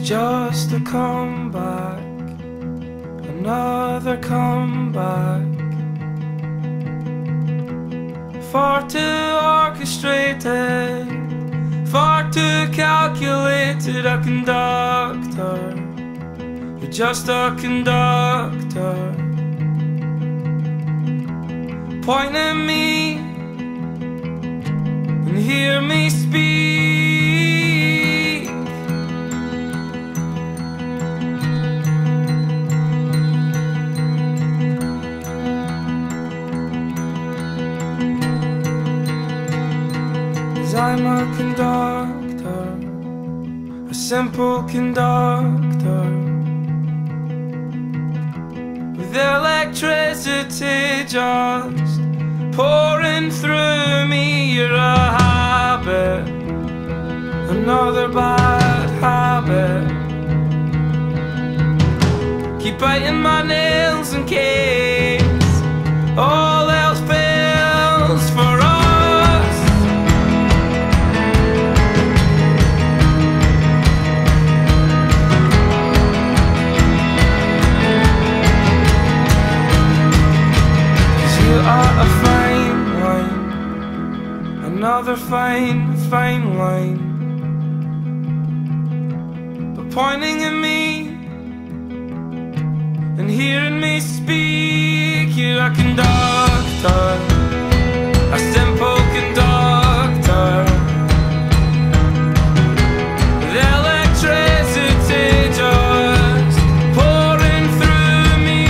just a comeback, another comeback. Far too orchestrated, far too calculated. A conductor, you're just a conductor. Point at me and hear me speak. I'm a conductor, a simple conductor, with electricity just pouring through me. You're a habit, another bad habit. Keep biting my nails in case all else fails for us. A fine wine, another fine wine. But pointing at me and hearing me speak, you're a conductor, a simple conductor, with electricity just pouring through me.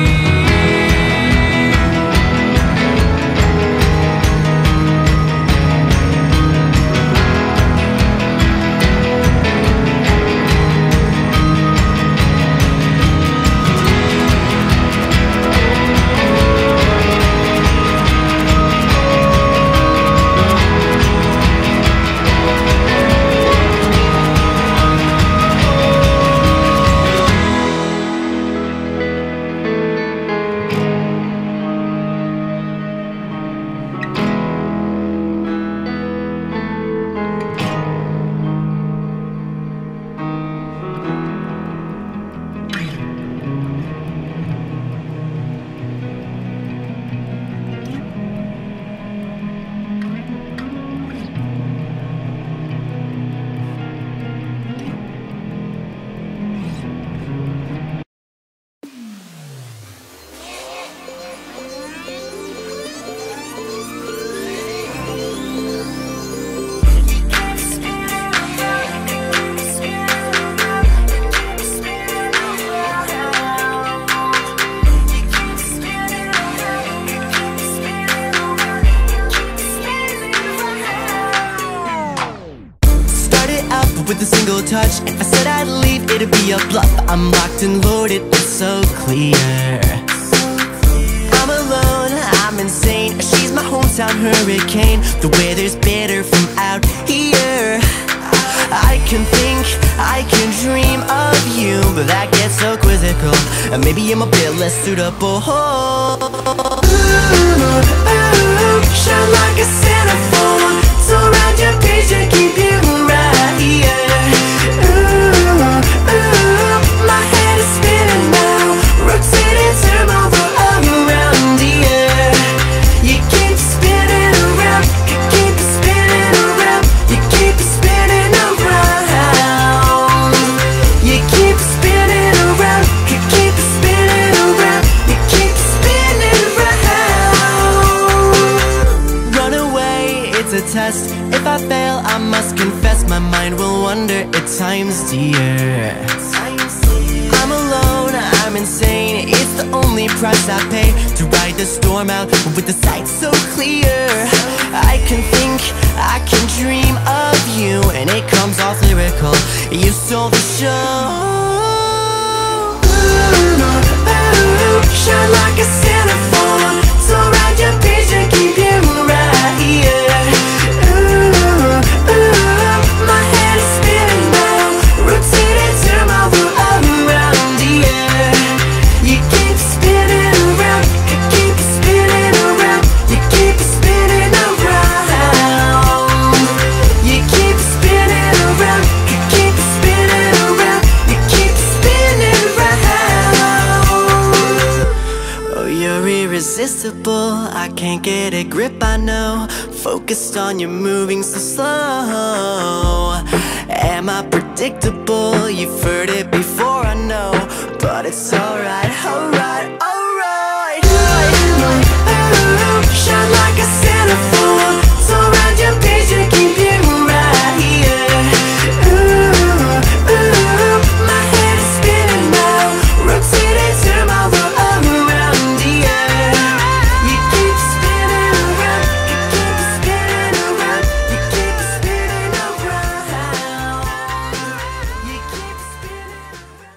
With a single touch, if I said I'd leave, it'd be a bluff. I'm locked and loaded, it's so clear. I'm alone, I'm insane. She's my hometown hurricane. The weather's better from out here. I can think, I can dream of you, but that gets so quizzical, and maybe I'm a bit less suitable. Ooh, shine like a centerfold, surround your page and keep you right here. My head is spinning now, rotating turmoil around here. You keep spinning around, you keep spinning around, you keep spinning around. You keep spinning around, you keep spinning around, you keep spinning around. Run away, it's a test. If I fail, I must confess, my mind will wander at times, dear. I'm alone, I'm insane. It's the only price I pay to ride the storm out with the sights so clear. I can think, I can dream of you, and it comes off lyrical. You stole the show. Ooh, shine like a centerfold, surround your page and keep you right here. My head is spinning now, rotating turmoil around here. You keep spinning around, you keep spinning around, you keep spinning around. You keep spinning around, you keep spinning around, invisible, I can't get a grip, I know. Focused on you moving so slow. Am I predictable? You've heard it before, I know. But it's alright, alright, alright. Shine like a centerfold, surround your page to keep you right here. Ooh, ooh, my head is spinning now, rotating to my world around here. You keep spinning around, you keep spinning around, you keep spinning around, you keep spinning around.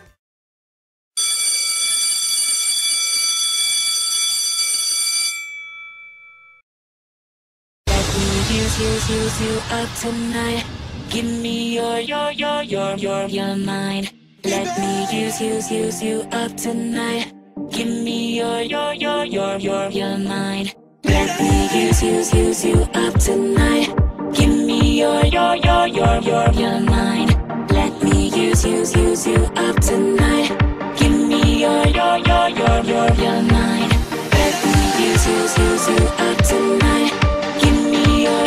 Let me use you up tonight. Give me your mind. Let me use you up tonight. Give me your mind. Let me use you up tonight. Give me your mind. Let me use you up tonight. Give me your mind. Let me use you up tonight. Give me your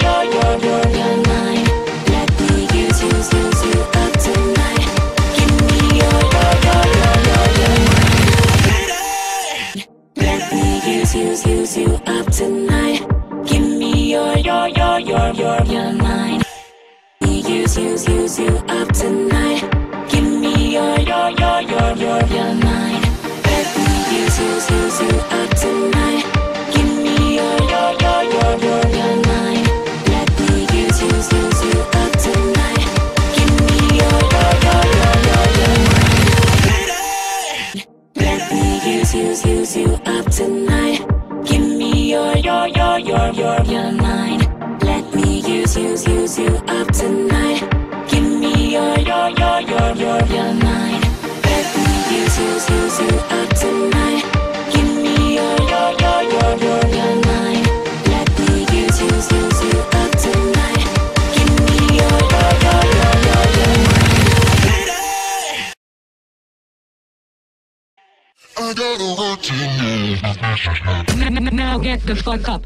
mind. Let me use you up tonight. Give me your mind. Let me use you up tonight. Give me your mind. Let me use you up tonight. Give me your mind. Let me use you up tonight. Give me your mind. Let me use you up tonight. Give me your mind. Let me use you up tonight. Give me your mind. Let me use you up tonight. Give me your mind. Let me use you up tonight. Give me your mind. Let me use you up tonight. Give me your I gotta work tonight. Now get the fuck up.